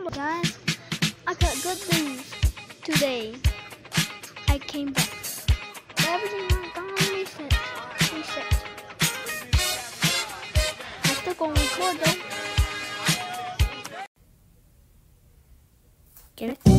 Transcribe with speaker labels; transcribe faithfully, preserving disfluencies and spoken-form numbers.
Speaker 1: Guys, I got good news today. I came back. Everything went gone reset. Reset. I still gonna record though. Get it?